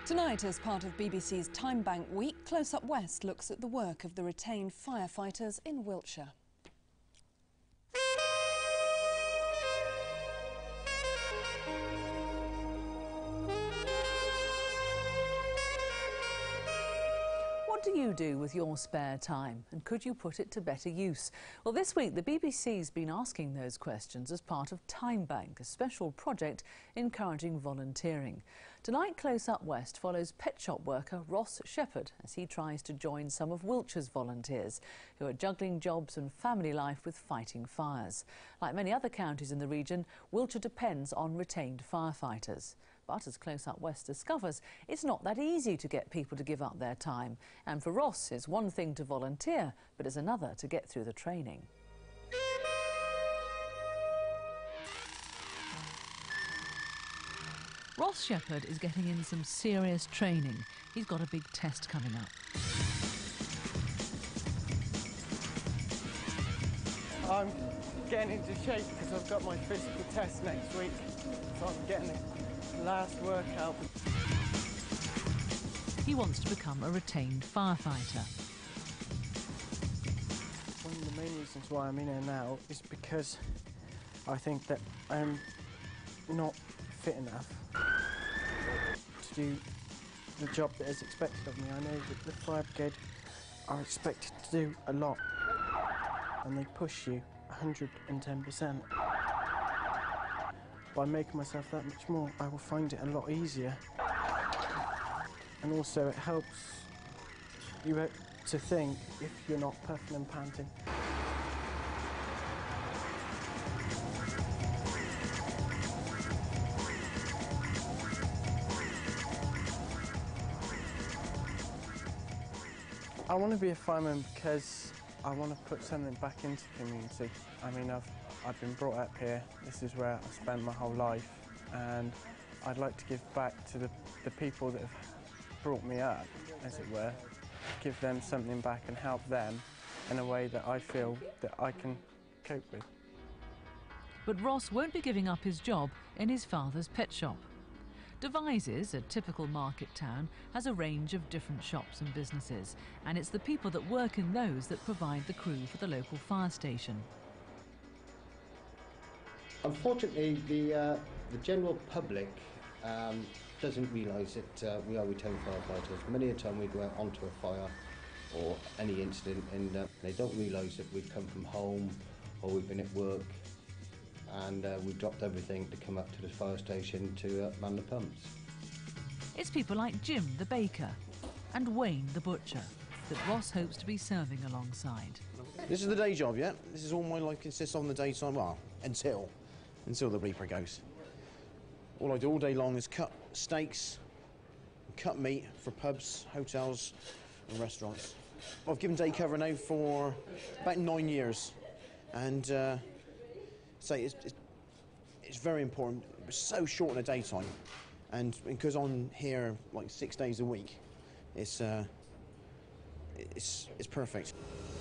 Tonight, as part of BBC's Time Bank Week, Close Up West looks at the work of the retained firefighters in Wiltshire. What do you do with your spare time, and could you put it to better use? Well, this week the BBC's been asking those questions as part of Time Bank, a special project encouraging volunteering. Tonight, Close Up West follows pet shop worker Ross Shepherd as he tries to join some of Wiltshire's volunteers who are juggling jobs and family life with fighting fires. Like many other counties in the region, Wiltshire depends on retained firefighters. But as Close Up West discovers, it's not that easy to get people to give up their time. And for Ross, it's one thing to volunteer, but it's another to get through the training. Ross Shepherd is getting in some serious training. He's got a big test coming up. I'm getting into shape because I've got my physical test next week, so I'm getting the last workout. He wants to become a retained firefighter. One of the main reasons why I'm in here now is because I think that I'm not fit enough to do the job that is expected of me. I know that the fire brigade are expected to do a lot, and they push you 110%. By making myself that much more, I will find it a lot easier. And also it helps you to think if you're not puffing and panting. I want to be a fireman because I want to put something back into the community. I mean, I've been brought up here, this is where I've spent my whole life, and I'd like to give back to the people that have brought me up, as it were, give them something back and help them in a way that I feel that I can cope with. But Ross won't be giving up his job in his father's pet shop. Devizes, a typical market town, has a range of different shops and businesses, and it's the people that work in those that provide the crew for the local fire station. Unfortunately, the general public doesn't realise that we are retained firefighters. Many a time we go out onto a fire or any incident and they don't realise that we've come from home or we've been at work and we've dropped everything to come up to the fire station to man the pumps. It's people like Jim the baker and Wayne the butcher that Ross hopes to be serving alongside. This is the day job, yeah? This is all my life consists of in the daytime, well, until the reaper goes. All I do all day long is cut steaks, cut meat for pubs, hotels and restaurants. I've given day cover now for about 9 years, and it's very important. It's so short in the daytime, and because I'm here like 6 days a week, it's perfect.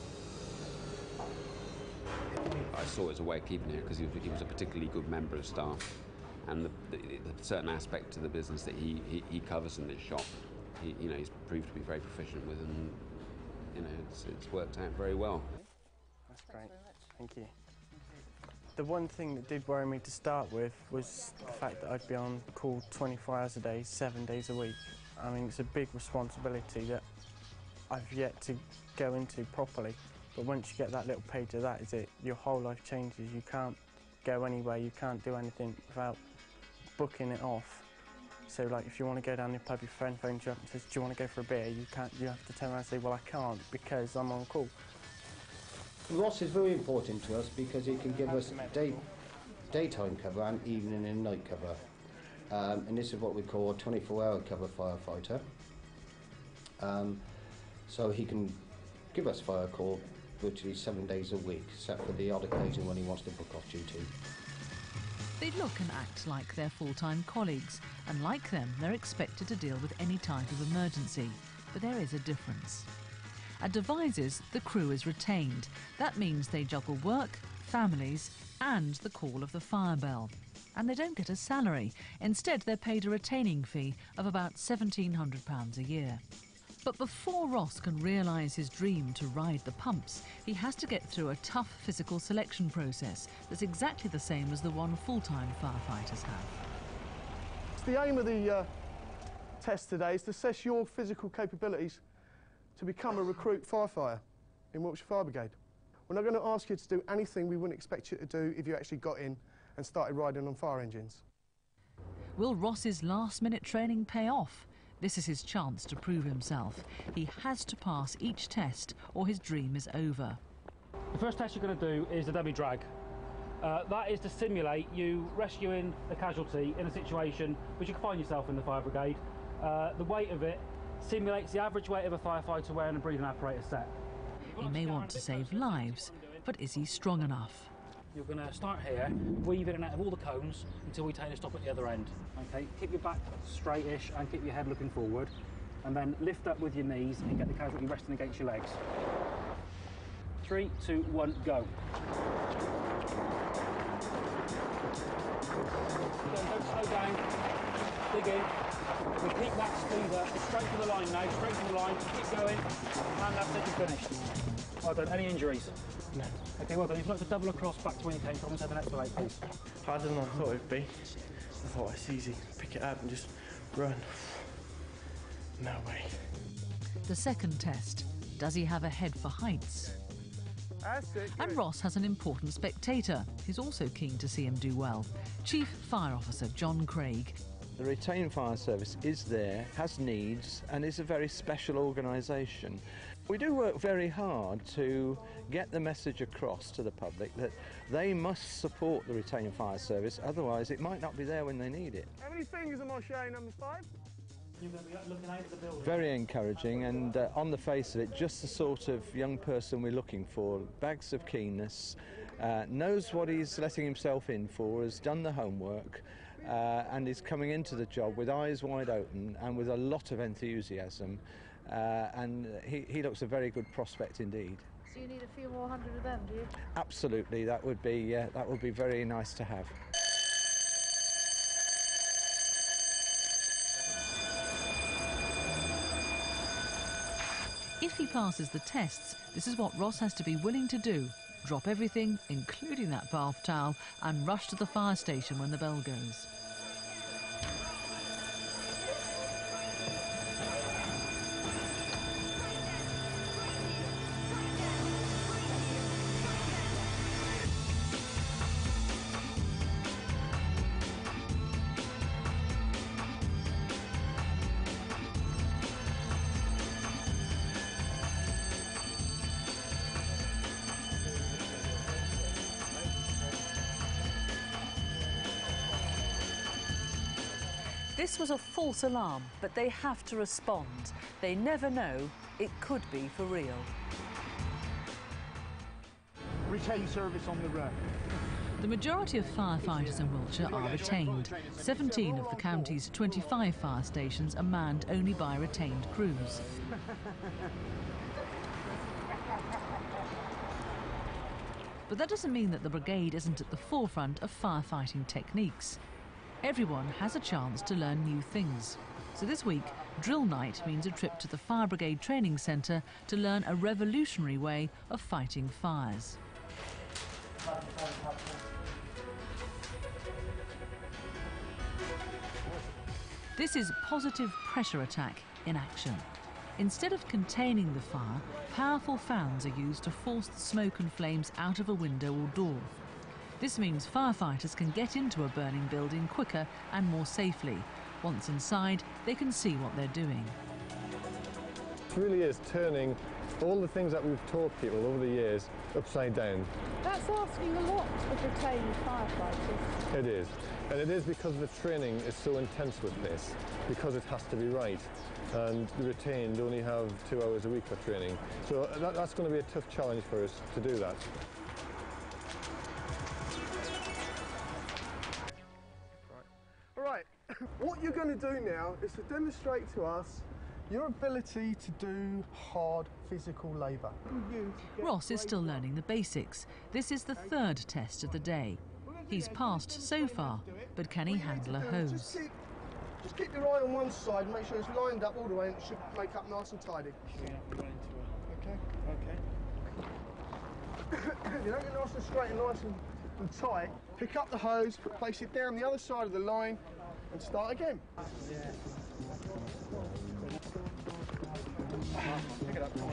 I saw it as a way of keeping here because he was a particularly good member of staff, and the certain aspect to the business that he covers in this shop, he's proved to be very proficient with, and it's worked out very well. That's great. Thank you. The one thing that did worry me to start with was the fact that I'd be on call 24 hours a day, 7 days a week. I mean, it's a big responsibility that I've yet to go into properly. But once you get that little page of that, is it, your whole life changes. You can't go anywhere, you can't do anything without booking it off. So like if you want to go down the pub, your friend phones you up and says, do you want to go for a beer? You have to turn around and say, well, I can't because I'm on call. Ross is very important to us because he can give us daytime cover and evening and night cover. And this is what we call a 24-hour cover firefighter. So he can give us fire call virtually 7 days a week, except for the odd occasion when he wants to book off duty. They look and act like their full-time colleagues, and like them, they're expected to deal with any type of emergency. But there is a difference. At Devizes, the crew is retained. That means they juggle work, families, and the call of the fire bell. And they don't get a salary. Instead, they're paid a retaining fee of about £1,700 a year. But before Ross can realise his dream to ride the pumps, he has to get through a tough physical selection process that's exactly the same as the one full-time firefighters have. The aim of the test today is to assess your physical capabilities to become a recruit firefighter in Wiltshire Fire Brigade. We're not going to ask you to do anything we wouldn't expect you to do if you actually got in and started riding on fire engines. Will Ross's last-minute training pay off? This is his chance to prove himself. He has to pass each test or his dream is over. The first test you're going to do is the dummy drag. That is to simulate you rescuing a casualty in a situation which you can find yourself in the fire brigade. The weight of it simulates the average weight of a firefighter wearing a breathing apparatus set. He may want to save lives, but is he strong enough? You're going to start here, weave in and out of all the cones until we take a stop at the other end. Okay, keep your back straightish and keep your head looking forward, and then lift up with your knees and get the casualty resting against your legs. 3, 2, 1, go. Don't slow down. Dig in. We keep that squeezer straight to the line now, straight to the line. Keep going, and that's it, you're finished. Well done. Any injuries? No. Okay, well done. You've got to double across back to where you came from and take the next plate, please. Harder than I thought it would be. I thought it's easy. Pick it up and just run. No way. The second test. Does he have a head for heights? And Ross has an important spectator who's also keen to see him do well. Chief Fire Officer John Craig. The Retained Fire Service is there, has needs, and is a very special organisation. We do work very hard to get the message across to the public that they must support the Retained Fire Service, otherwise it might not be there when they need it. How many fingers am I showing, number 5? You're going to be looking out at the building. Very encouraging, and on the face of it, just the sort of young person we're looking for. Bags of keenness, knows what he's letting himself in for, has done the homework, and is coming into the job with eyes wide open and with a lot of enthusiasm, and he looks a very good prospect indeed. So you need a few more hundred of them, do you? Absolutely, that would be very nice to have. If he passes the tests, this is what Ross has to be willing to do. Drop everything, including that bath towel, and rush to the fire station when the bell goes. This was a false alarm, but they have to respond. They never know, it could be for real. Retain service on the run. The majority of firefighters in Wiltshire are retained. 17 of the county's 25 fire stations are manned only by retained crews. But that doesn't mean that the brigade isn't at the forefront of firefighting techniques. Everyone has a chance to learn new things. So this week, Drill Night means a trip to the Fire Brigade Training Centre to learn a revolutionary way of fighting fires. This is positive pressure attack in action. Instead of containing the fire, powerful fans are used to force the smoke and flames out of a window or door. This means firefighters can get into a burning building quicker and more safely. Once inside, they can see what they're doing. It really is turning all the things that we've taught people over the years upside down. That's asking a lot of retained firefighters. It is. And it is because the training is so intense with this, because it has to be right. And the retained only have 2 hours a week for training. So that's going to be a tough challenge for us to do that. Right, what you're going to do now is to demonstrate to us your ability to do hard physical labour. Ross is still learning the basics. This is the third test of the day. He's passed so far, but can he handle a hose? Just keep your eye on one side and make sure it's lined up all the way, and it should make up nice and tidy. Okay. You don't get nice and straight and nice and tight. Pick up the hose, place it down the other side of the line, and start again. Pick it up. Go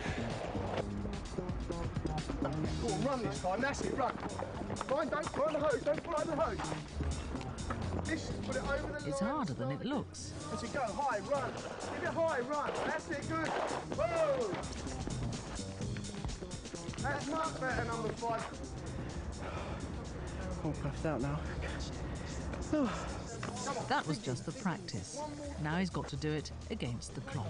on, run this time. That's it, run. Find the hose. Don't pull over the hose. Put it over the line. It's harder than it looks. As you go, high, run. Give it high, run. That's it, good. Whoa! That's much better, number 5. All puffed out now. That was just the practice. Now he's got to do it against the clock.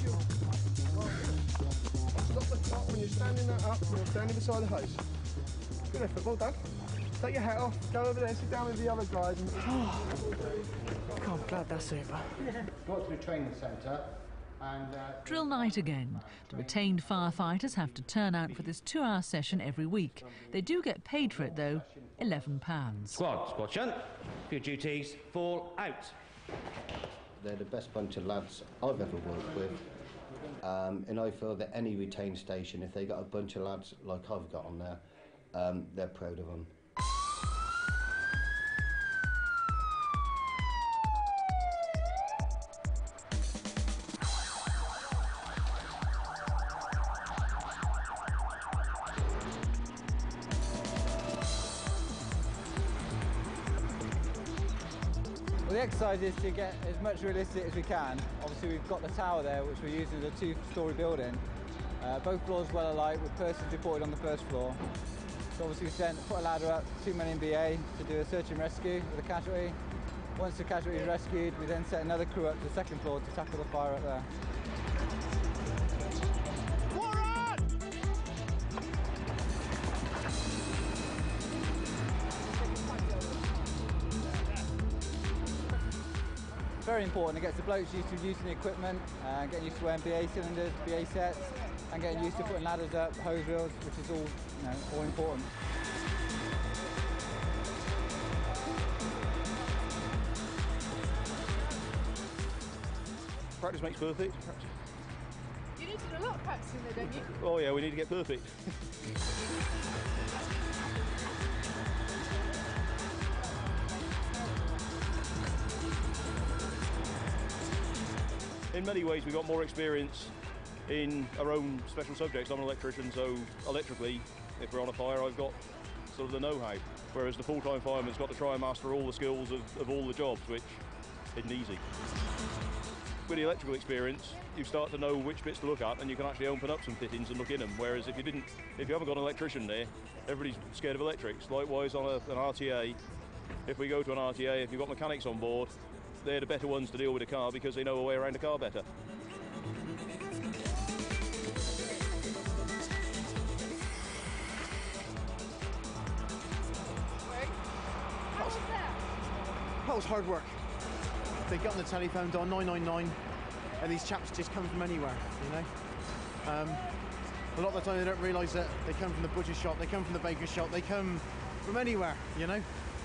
Stop the clock when you're standing up, when you're standing beside the hose. Good effort, well done. Take your hat off, go over there, sit down with the other guys. And... Oh, I'm glad that's over. Go up to the training centre and... Drill night again. The retained firefighters have to turn out for this 2-hour session every week. They do get paid for it, though, £11. Squad shunt. For your duties, fall out. They're the best bunch of lads I've ever worked with. And I feel that any retained station, if they got a bunch of lads like I've got on there, they're proud of them. Well, the exercise is to get as much realistic as we can. Obviously we've got the tower there, which we're using as a 2-storey building. Both floors well alike, with persons reported on the first floor. So obviously we put a ladder up, 2 men in BA to do a search and rescue with a casualty. Once the casualty is rescued, we then set another crew up to the 2nd floor to tackle the fire up there. Very important, it gets the blokes used to using the equipment, getting used to wearing BA cylinders, BA sets, and getting used to putting ladders up, hose reels, which is all important. Practice makes perfect. You need to do a lot of practicing though, don't you? Oh yeah, we need to get perfect. In many ways we've got more experience in our own special subjects. I'm an electrician, so electrically, if we're on a fire, I've got sort of the know-how. Whereas the full-time fireman's got to try and master all the skills of all the jobs, which isn't easy. With the electrical experience, you start to know which bits to look at, and you can actually open up some fittings and look in them. Whereas if you haven't got an electrician there, everybody's scared of electrics. Likewise on an RTA, if we go to an RTA, if you've got mechanics on board, they're the better ones to deal with a car because they know a way around a car better. That was hard work. They got on the telephone, dial 999, and these chaps just come from anywhere, you know. A lot of the time they don't realise that they come from the butcher shop, they come from the baker shop, they come from anywhere, you know.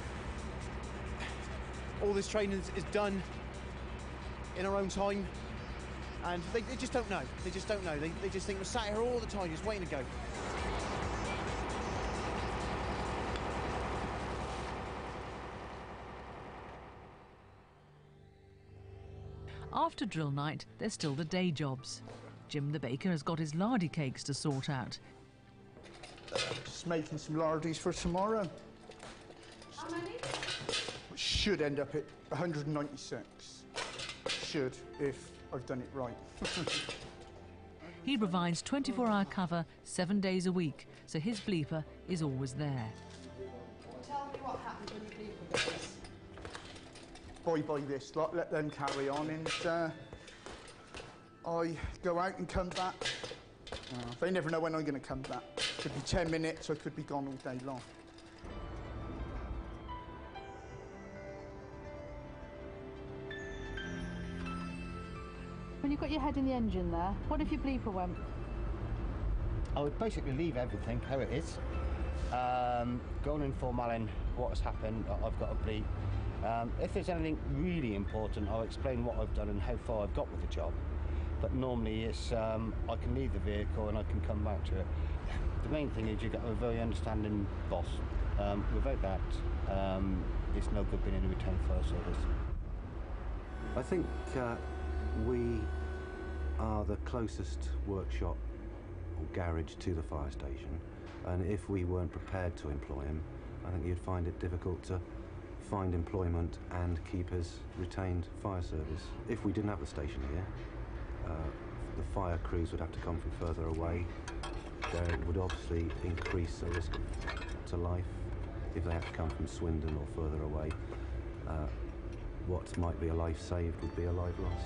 All this training is done in our own time, and they just don't know. They just don't know. They just think we're sat here all the time, just waiting to go. After drill night, there's still the day jobs. Jim the baker has got his lardy cakes to sort out. Just making some lardies for tomorrow. How many? Should end up at 196. Should, if I've done it right. He provides 24-hour cover 7 days a week, so his bleeper is always there. Tell me what happens when you bleep this. Bye this lot, let them carry on, and I go out and come back. They never know when I'm going to come back. Could be 10 minutes, I could be gone all day long. When you've got your head in the engine there, what if your bleeper went? I would basically leave everything how it is. Go on in formalin what has happened, I've got to bleep. If there's anything really important, I'll explain what I've done and how far I've got with the job. But normally it's, I can leave the vehicle and I can come back to it. The main thing is you've got a very understanding boss. Without that, it's no good being in a retained fire service. I think we are the closest workshop or garage to the fire station, and if we weren't prepared to employ him, I think you'd find it difficult to find employment and keep his retained fire service. If we didn't have the station here, the fire crews would have to come from further away. There would obviously increase the risk to life if they had to come from Swindon or further away. What might be a life saved would be a life lost.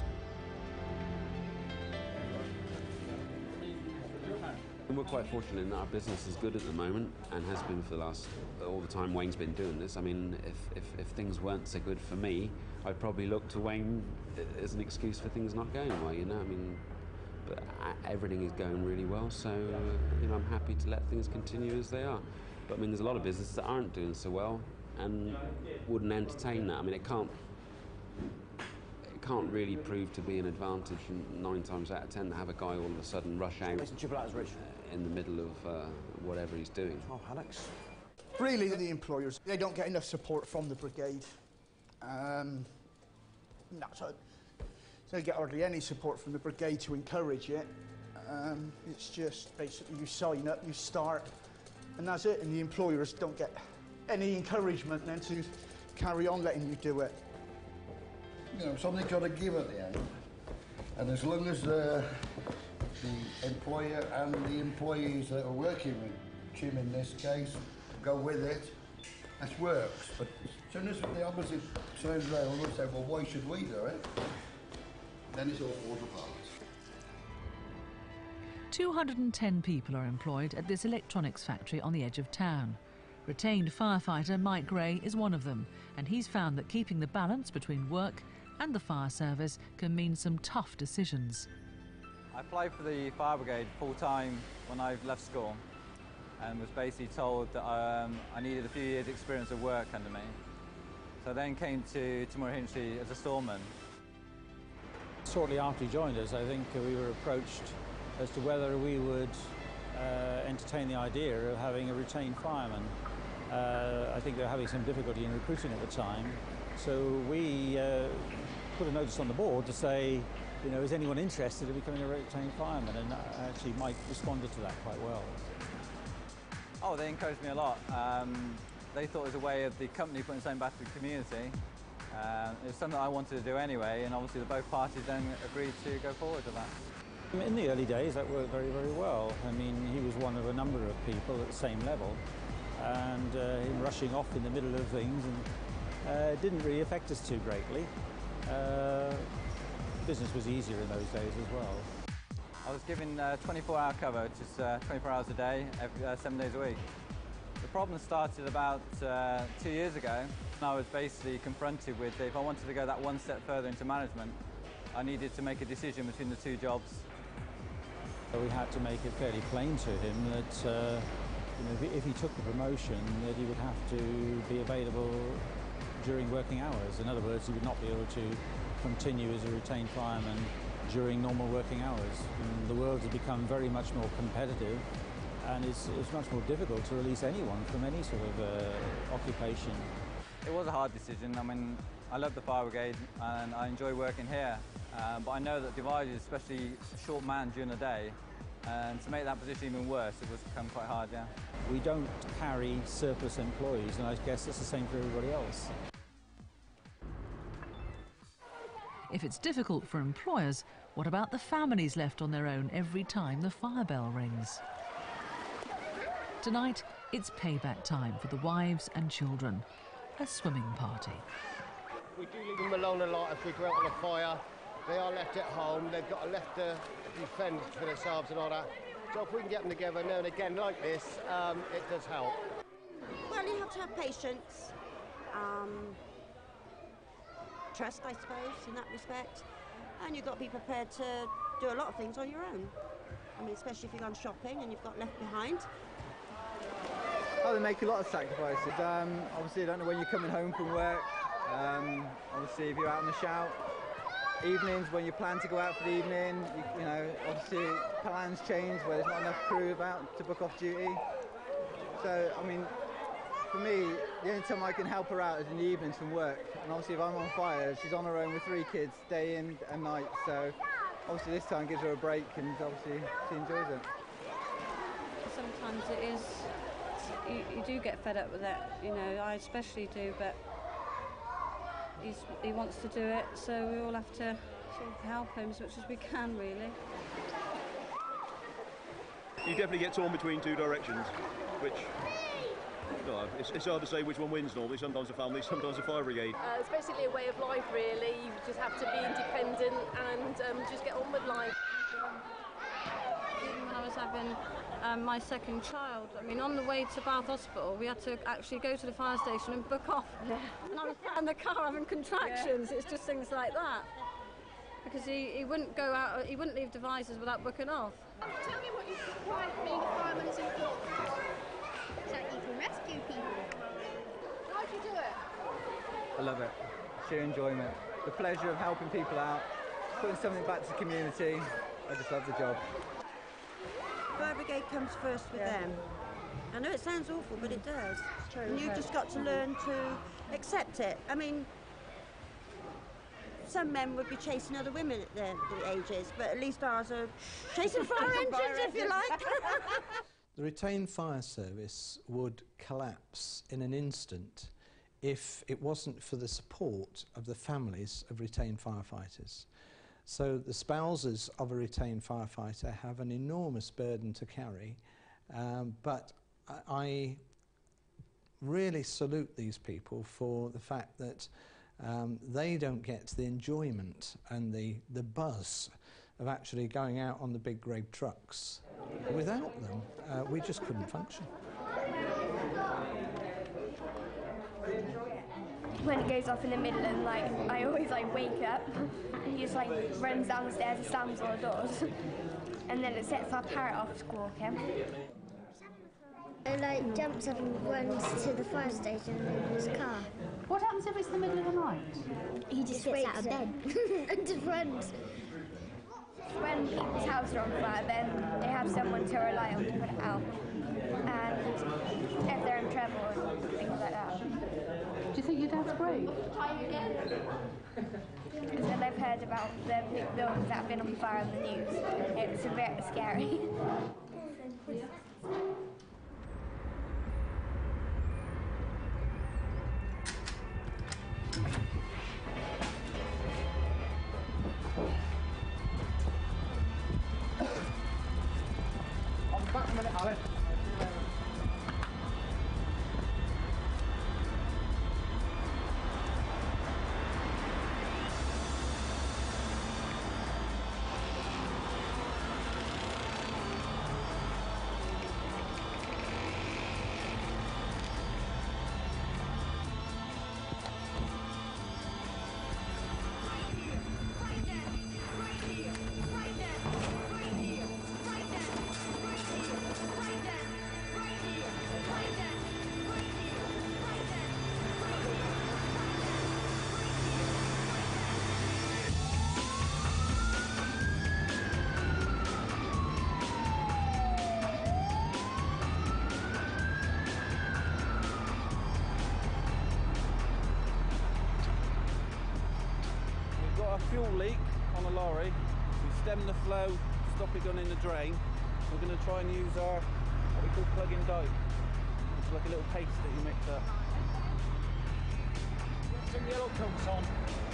We're quite fortunate in that our business is good at the moment and has been for the last, all the time Wayne's been doing this. I mean, if things weren't so good for me, I'd probably look to Wayne as an excuse for things not going well, you know. I mean, but everything is going really well, so, you know, I'm happy to let things continue as they are. But I mean, there's a lot of businesses that aren't doing so well and wouldn't entertain that. I mean, it can't really prove to be an advantage 9 times out of 10 to have a guy all of a sudden rush out in the middle of whatever he's doing. Oh, Alex. Really, the employers, they don't get enough support from the brigade. No, so they get hardly any support from the brigade to encourage it. It's just basically you sign up, you start, and that's it. And the employers don't get any encouragement then to carry on letting you do it. You know, something's got to give at the end. And as long as the employer and the employees that are working with Jim in this case go with it, that works. But as soon as the opposite turns around and say, well, why should we do it? Then it's all falls apart. 210 people are employed at this electronics factory on the edge of town. Retained firefighter Mike Gray is one of them, and he's found that keeping the balance between work and the fire service can mean some tough decisions. I applied for the fire brigade full-time when I left school and was basically told that I needed a few years' experience of work under me. So I then came to Timor Hinchley as a storeman. Shortly after he joined us, I think we were approached as to whether we would entertain the idea of having a retained fireman. I think they were having some difficulty in recruiting at the time, so we put a notice on the board to say, you know, is anyone interested in becoming a retained fireman? And actually Mike responded to that quite well. Oh, they encouraged me a lot. They thought it was a way of the company putting something back to the community. It was something I wanted to do anyway, and obviously both parties then agreed to go forward with that. In the early days, that worked very, very well. I mean, he was one of a number of people at the same level, and him rushing off in the middle of things and didn't really affect us too greatly. Business was easier in those days as well. I was given 24-hour cover, which is 24 hours a day, 7 days a week. The problem started about 2 years ago. I was basically confronted with, if I wanted to go that one step further into management, I needed to make a decision between the two jobs. We had to make it fairly plain to him that you know, if he took the promotion, that he would have to be available during working hours. In other words, he would not be able to continue as a retained fireman during normal working hours. And the world has become very much more competitive, and it's much more difficult to release anyone from any sort of occupation. It was a hard decision. I mean, I love the fire brigade and I enjoy working here, but I know that Devizes, especially a short man during the day, and to make that position even worse, it was become quite hard, yeah. We don't carry surplus employees, and I guess that's the same for everybody else. If it's difficult for employers, what about the families left on their own every time the fire bell rings? Tonight, it's payback time for the wives and children. A swimming party. We do leave them alone a lot if we go out on a fire. They are left at home. They've got to left to defend for themselves and all that. So if we can get them together now and again like this, it does help. Well, you have to have patience, trust, I suppose, in that respect. And you've got to be prepared to do a lot of things on your own. I mean, especially if you've gone shopping and you've got left behind. Oh, they make a lot of sacrifices. Obviously, I don't know when you're coming home from work. Obviously, if you're out on the shout. Evenings, when you plan to go out for the evening, you know, obviously plans change where there's not enough crew about to book off duty. So, I mean, for me, the only time I can help her out is in the evenings from work. And obviously, if I'm on fire, she's on her own with 3 kids, day in and night. So, obviously, this time gives her a break, and obviously, she enjoys it. Sometimes it is, you do get fed up with it, you know, I especially do, but he wants to do it, so we all have to sort of help him as much as we can, really. You definitely get torn between 2 directions, which, well, it's hard to say which one wins normally. Sometimes a family, sometimes a fire brigade. It's basically a way of life, really. You just have to be independent and just get on with life. Even when I was having my second child, I mean, on the way to Bath Hospital, we had to actually go to the fire station and book off. Yeah. And I was in the car having contractions. Yeah. It's just things like that. Because he wouldn't go out, he wouldn't leave Devizes without booking off. Tell me what you find being a fireman is important. So you can rescue people. How do you do it? I love it. Sheer enjoyment. The pleasure of helping people out, putting something back to the community. I just love the job. Fire brigade comes first with them. I know it sounds awful, but it does. It's true, and you've just got to learn to accept it. I mean, some men would be chasing other women at their ages, but at least ours are chasing fire engines, if you like. The retained fire service would collapse in an instant if it wasn't for the support of the families of retained firefighters. So the spouses of a retained firefighter have an enormous burden to carry, but I really salute these people for the fact that they don't get the enjoyment and the buzz of actually going out on the big grey trucks. Without them, we just couldn't function. When it goes off in the middle and I always wake up, he just runs down the stairs and slams all the doors, and then it sets our parrot off squawking. It jumps up and runs to the fire station in his car. What happens if it's the middle of the night? He just gets out of bed and just runs. When people's houses are on fire, then they have someone to rely on to put it out, and if they're in trouble and things like that. Do you think your dad's brave? Because I've heard about the big buildings that have been on fire in the news. It's a bit scary. I'll be back in a minute, Alan. Fuel leak on a lorry. We stem the flow, stop it going in the drain. We're going to try and use our what we call plug-in dope. It's like a little paste that you mix up. Get some yellow coats on.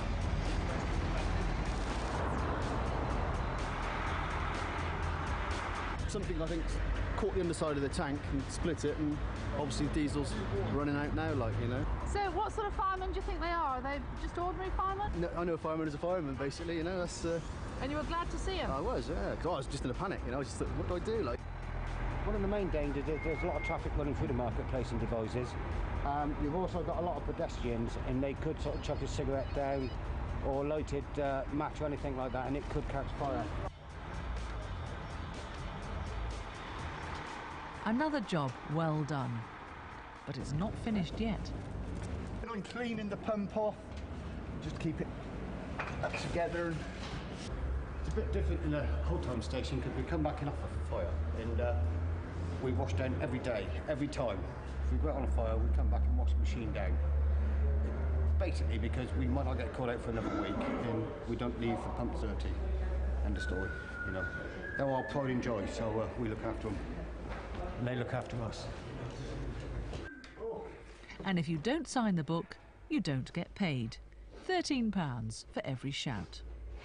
Something I think caught the underside of the tank and split it, and obviously diesel's running out now, you know. So what sort of firemen do you think they are? Are they just ordinary firemen? No, I know a fireman is a fireman, basically, you know, that's... And you were glad to see him? I was, yeah, because I was just in a panic, you know, I just thought, what do I do, One of the main dangers is there's a lot of traffic running through the marketplace in Devizes. You've also got a lot of pedestrians, and they could sort of chuck a cigarette down or lighted match or anything like that, and it could catch fire. Another job well done. but it's not finished yet. I'm cleaning the pump off, just keep it up together. It's a bit different in a whole-time station because we come back in off of a fire and we wash down every day, every time. If we go out on a fire, we come back and wash the machine down. Basically because we might not get called out for another week and we don't leave the pump dirty. End of story, you know. They're our pride and joy, so we look after them. And they look after us. And if you don't sign the book, you don't get paid. £13 for every shout.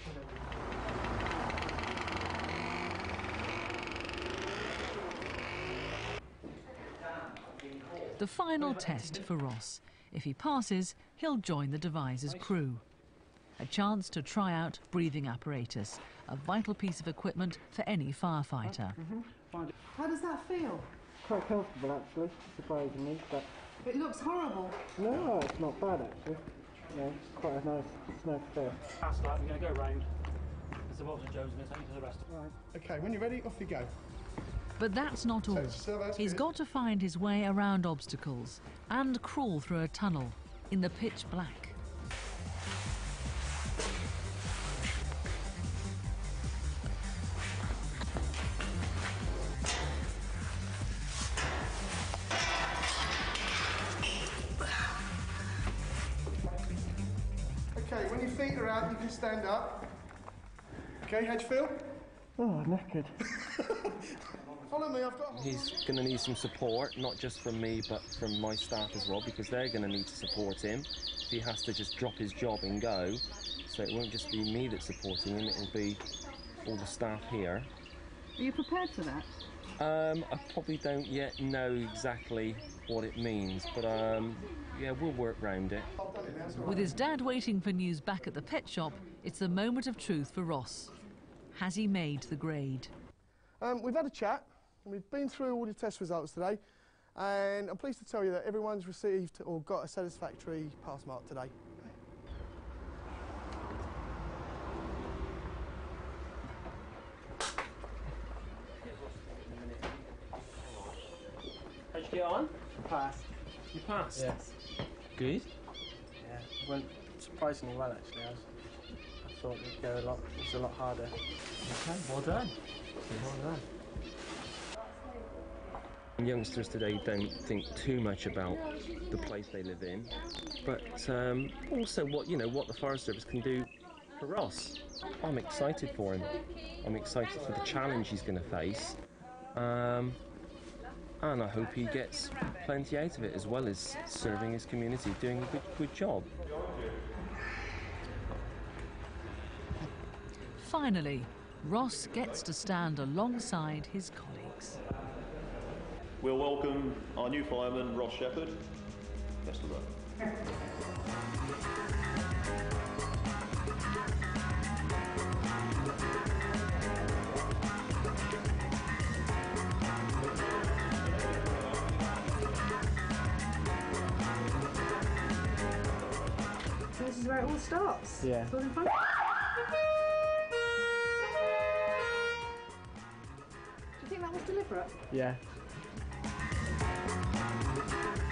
The final test for Ross. If he passes, he'll join the Devizes crew. A chance to try out breathing apparatus, a vital piece of equipment for any firefighter. How does that feel? Quite comfortable actually, surprisingly, but... It looks horrible. No, it's not bad actually. Yeah, it's quite a nice feel. That's that, we're going to go round. There's the box of Joe's going to take you to the rest. Right. Okay, when you're ready, off you go. But that's not all. He's got to find his way around obstacles and crawl through a tunnel in the pitch black. Okay, when your feet are out, you can stand up. Okay, how'd you feel? Oh, knackered. Follow me, I've got... He's going to need some support, not just from me, but from my staff as well, because they're going to need to support him. He has to just drop his job and go, so it won't just be me that's supporting him, it'll be all the staff here. Are you prepared for that? I probably don't yet know exactly what it means, but yeah, we'll work round it. With his dad waiting for news back at the pet shop, it's the moment of truth for Ross. Has he made the grade? We've had a chat, and we've been through all the test results today, and I'm pleased to tell you that everyone's received or got a satisfactory pass mark today. How'd you get on? Passed. You passed? Yes. Good? Yeah, went surprisingly well actually. I thought it'd go a lot harder. Okay, well done. Well done. Youngsters today don't think too much about the place they live in, but also what the fire service can do for Ross. I'm excited for him. I'm excited for the challenge he's going to face, and I hope he gets plenty out of it, as well as serving his community, doing a good job. Finally, Ross gets to stand alongside his colleagues. We'll welcome our new fireman, Ross Shepherd. Best of luck. This is where it all starts. Yeah. It's all in front. Do you think that was deliberate? Yeah.